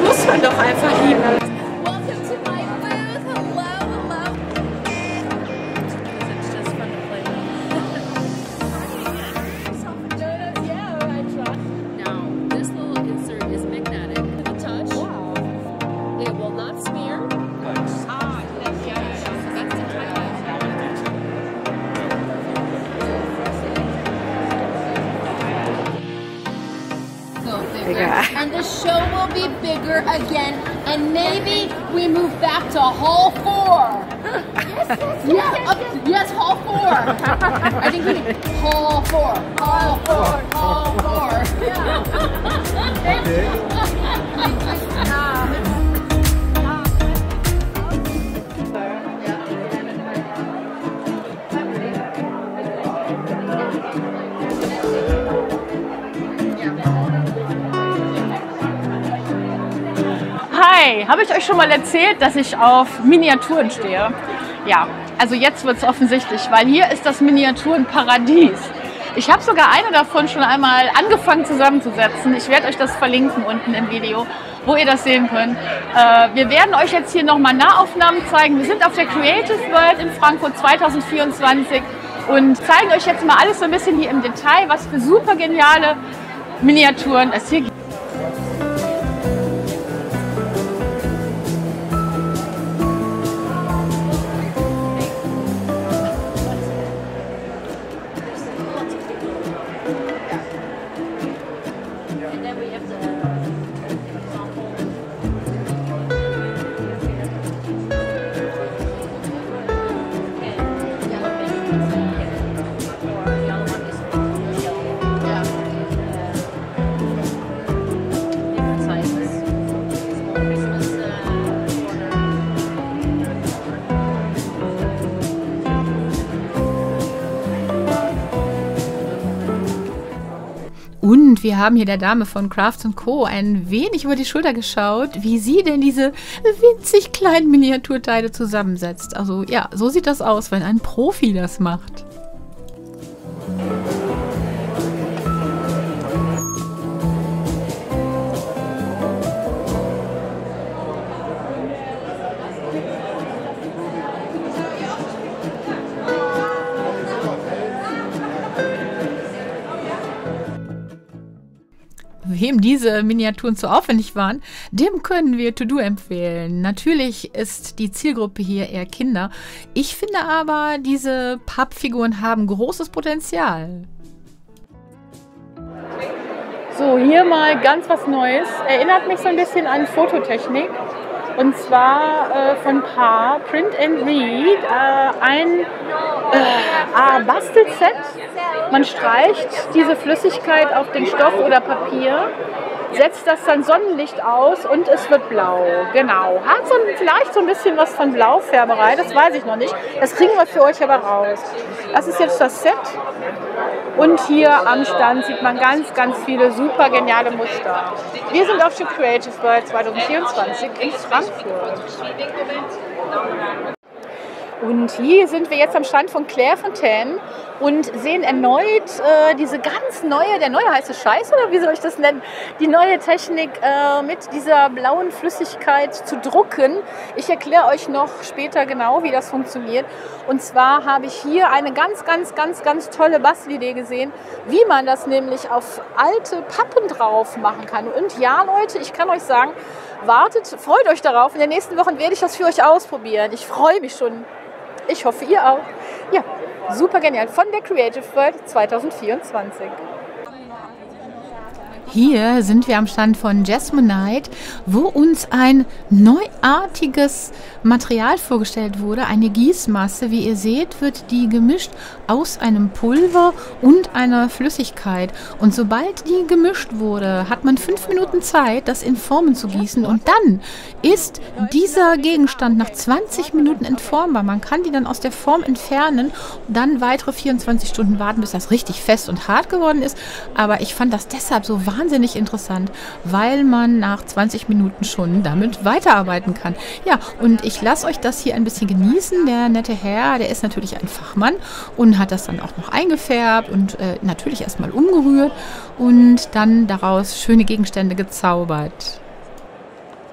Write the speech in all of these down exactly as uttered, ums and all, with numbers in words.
muss man doch einfach lieben. And the show will be bigger again, and maybe we move back to Hall Four. Yes, yes, yeah, up, yes, Hall Four. I think we need Hall Four, Hall Four, Hall Four. Hi, habe ich euch schon mal erzählt, dass ich auf Miniaturen stehe? Ja, also jetzt wird es offensichtlich, weil hier ist das Miniaturenparadies. Ich habe sogar eine davon schon einmal angefangen zusammenzusetzen. Ich werde euch das verlinken unten im Video, wo ihr das sehen könnt. Äh, wir werden euch jetzt hier nochmal Nahaufnahmen zeigen. Wir sind auf der Creative World in Frankfurt zweitausendvierundzwanzig und zeigen euch jetzt mal alles so ein bisschen hier im Detail, was für super geniale Miniaturen es hier gibt. Und wir haben hier der Dame von Crafts and Co. ein wenig über die Schulter geschaut, wie sie denn diese winzig kleinen Miniaturteile zusammensetzt. Also ja, so sieht das aus, wenn ein Profi das macht. Wem diese Miniaturen zu aufwendig waren, dem können wir To-Do empfehlen. Natürlich ist die Zielgruppe hier eher Kinder. Ich finde aber, diese Pappfiguren haben großes Potenzial. So, hier mal ganz was Neues. Erinnert mich so ein bisschen an Fototechnik. Und zwar äh, von Paar, Print and Read, äh, ein äh, Bastelset. Man streicht diese Flüssigkeit auf den Stoff oder Papier, setzt das dann Sonnenlicht aus und es wird blau. Genau. Hat so ein, vielleicht so ein bisschen was von Blaufärberei, das weiß ich noch nicht. Das kriegen wir für euch aber raus. Das ist jetzt das Set. Und hier am Stand sieht man ganz, ganz viele super geniale Muster. Wir sind auf der Creative World zweitausendvierundzwanzig in Frankfurt. Und hier sind wir jetzt am Stand von Claire Fontaine und sehen erneut äh, diese ganz neue, der neue heiße Scheiß, oder wie soll ich das nennen, die neue Technik äh, mit dieser blauen Flüssigkeit zu drucken. Ich erkläre euch noch später genau, wie das funktioniert. Und zwar habe ich hier eine ganz, ganz, ganz, ganz tolle Bastelidee gesehen, wie man das nämlich auf alte Pappen drauf machen kann. Und ja, Leute, ich kann euch sagen, wartet, freut euch darauf. In den nächsten Wochen werde ich das für euch ausprobieren. Ich freue mich schon. Ich hoffe, ihr auch. Ja, super genial. Von der Creative World zweitausendvierundzwanzig. Hier sind wir am Stand von Jasmonite, wo uns ein neuartiges Material vorgestellt wurde, eine Gießmasse. Wie ihr seht, wird die gemischt aus einem Pulver und einer Flüssigkeit. Und sobald die gemischt wurde, hat man fünf Minuten Zeit, das in Formen zu gießen. Und dann ist dieser Gegenstand nach zwanzig Minuten entformbar. Man kann die dann aus der Form entfernen, dann weitere vierundzwanzig Stunden warten, bis das richtig fest und hart geworden ist. Aber ich fand das deshalb so wahnsinnig interessant, weil man nach zwanzig Minuten schon damit weiterarbeiten kann. Ja, und ich lasse euch das hier ein bisschen genießen. Der nette Herr, der ist natürlich ein Fachmann und hat das dann auch noch eingefärbt und äh, natürlich erstmal umgerührt und dann daraus schöne Gegenstände gezaubert.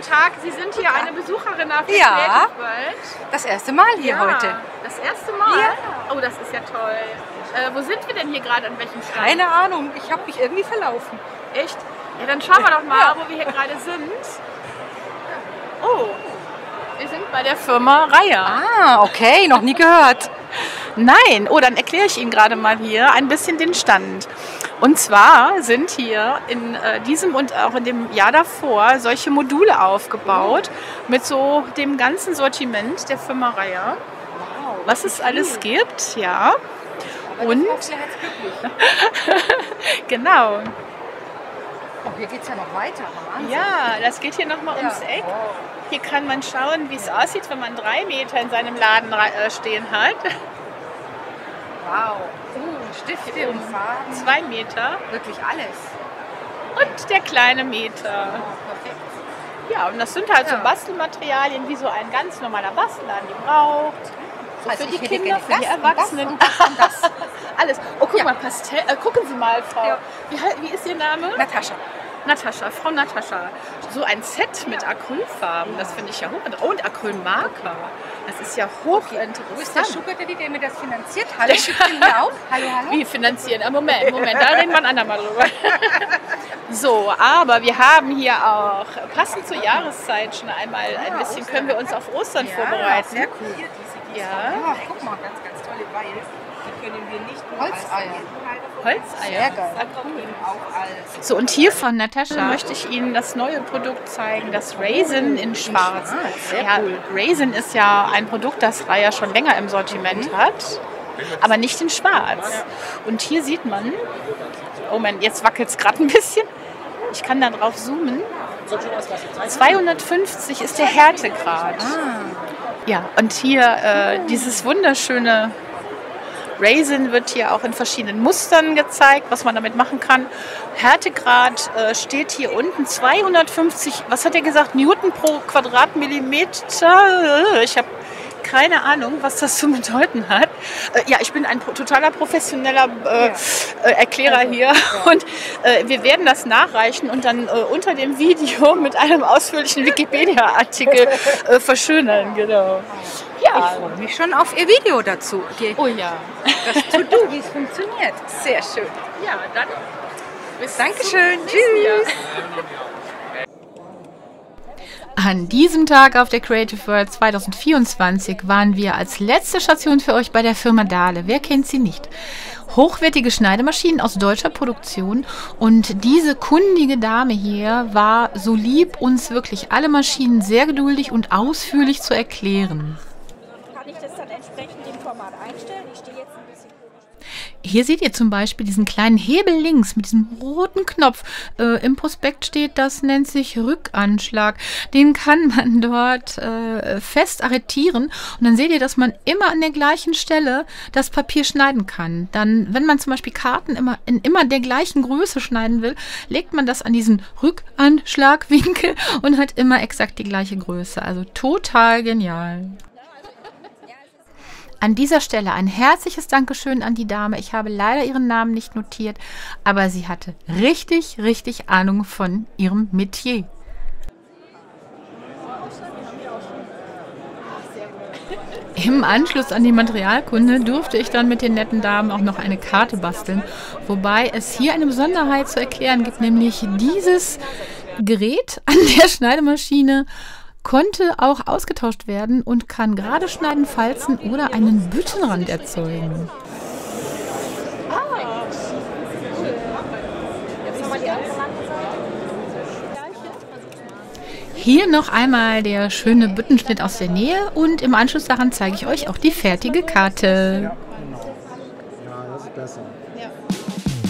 Tag. Sie sind hier eine Besucherin auf der Ja. Creative World. Das erste Mal hier Ja, heute. das erste Mal? Ja. Oh, das ist ja toll. Äh, wo sind wir denn hier gerade, an welchem Stand? Keine Ahnung, ich habe mich irgendwie verlaufen. Echt? Ja, dann schauen wir doch mal, Ja. wo wir hier gerade sind. Oh, wir sind bei der Firma Reier. Ah, okay, noch nie gehört. Nein, oh, dann erkläre ich Ihnen gerade mal hier ein bisschen den Stand. Und zwar sind hier in äh, diesem und auch in dem Jahr davor solche Module aufgebaut mit so dem ganzen Sortiment der Firma Reier, was es alles gibt, ja. Und genau. Oh, hier geht es ja noch weiter. Wahnsinn. Ja, das geht hier nochmal ums Eck. Hier kann man schauen, wie es aussieht, wenn man drei Meter in seinem Laden äh, stehen hat. Wow. Uh, Stifte und Farben. Zwei Meter. Wirklich alles. Und der kleine Meter. Perfekt. Ja, und das sind halt Ja. so Bastelmaterialien, wie so ein ganz normaler Bastelladen die braucht. So Also für die ich hätte Kinder, gerne für die das und Erwachsenen. das und das und Alles. Oh, guck Ja. mal, Pastell. Äh, gucken Sie mal, Frau. Ja. Wie, hei- wie ist Ihr Name? Natascha. Natascha, Frau Natascha. So ein Set mit Acrylfarben, das finde ich ja hochinteressant. Und Acrylmarker. Das ist ja hochinteressant. Wo ist der Sugar Daddy, der mir das finanziert? Hallo, ich bin hier auch. Hallo, hallo. Wie finanzieren? Ah, Moment, Moment, da reden wir ein andermal drüber. So, aber wir haben hier auch, passend zur Jahreszeit schon einmal ein bisschen, können wir uns auf Ostern vorbereiten. Sehr cool. Ja, Ah, guck mal. Ganz, ganz tolle, weil die können wir nicht nur Holzeier. Holzeier. Sehr geil. auch als So, und hier von Natascha möchte ich Ihnen das neue Produkt zeigen, das Raisin in Schwarz. Ja, Raisin ist ja ein Produkt, das Reier schon länger im Sortiment hat, aber nicht in Schwarz. Und hier sieht man, oh Moment, jetzt wackelt es gerade ein bisschen. Ich kann da drauf zoomen. zweihundertfünfzig ist der Härtegrad. Ja, und hier äh, dieses wunderschöne Raisin wird hier auch in verschiedenen Mustern gezeigt, was man damit machen kann. Härtegrad äh, steht hier unten zweihundertfünfzig, was hat er gesagt, Newton pro Quadratmillimeter. Ich habe keine Ahnung, was das zu bedeuten hat. Äh, ja, ich bin ein pro totaler professioneller äh, äh, Erklärer hier und äh, wir werden das nachreichen und dann äh, unter dem Video mit einem ausführlichen Wikipedia-Artikel äh, verschönern. Genau. Ja. Ich freue mich schon auf Ihr Video dazu. Die, Oh ja. das To-Do, wie es funktioniert. Sehr schön. Ja, dann bis Dankeschön. zum nächsten Jahr. Tschüss. An diesem Tag auf der Creative World zwanzig vierundzwanzig waren wir als letzte Station für euch bei der Firma Dahle. Wer kennt sie nicht? Hochwertige Schneidemaschinen aus deutscher Produktion und diese kundige Dame hier war so lieb, uns wirklich alle Maschinen sehr geduldig und ausführlich zu erklären. Kann ich das dann entsprechend im Format einstellen? Ich stehe jetzt ein bisschen komisch. Hier seht ihr zum Beispiel diesen kleinen Hebel links mit diesem roten Knopf. Äh, Im Prospekt steht, das nennt sich Rückanschlag. Den kann man dort äh, fest arretieren und dann seht ihr, dass man immer an der gleichen Stelle das Papier schneiden kann. Dann, wenn man zum Beispiel Karten immer in immer der gleichen Größe schneiden will, legt man das an diesen Rückanschlagwinkel und hat immer exakt die gleiche Größe. Also total genial. An dieser Stelle ein herzliches Dankeschön an die Dame. Ich habe leider ihren Namen nicht notiert, aber sie hatte richtig, richtig Ahnung von ihrem Metier. Im Anschluss an die Materialkunde durfte ich dann mit den netten Damen auch noch eine Karte basteln, wobei es hier eine Besonderheit zu erklären gibt, nämlich dieses Gerät an der Schneidemaschine konnte auch ausgetauscht werden und kann gerade schneiden, falzen oder einen Büttenrand erzeugen. Hier noch einmal der schöne Büttenschnitt aus der Nähe und im Anschluss daran zeige ich euch auch die fertige Karte. Ja, das ist besser.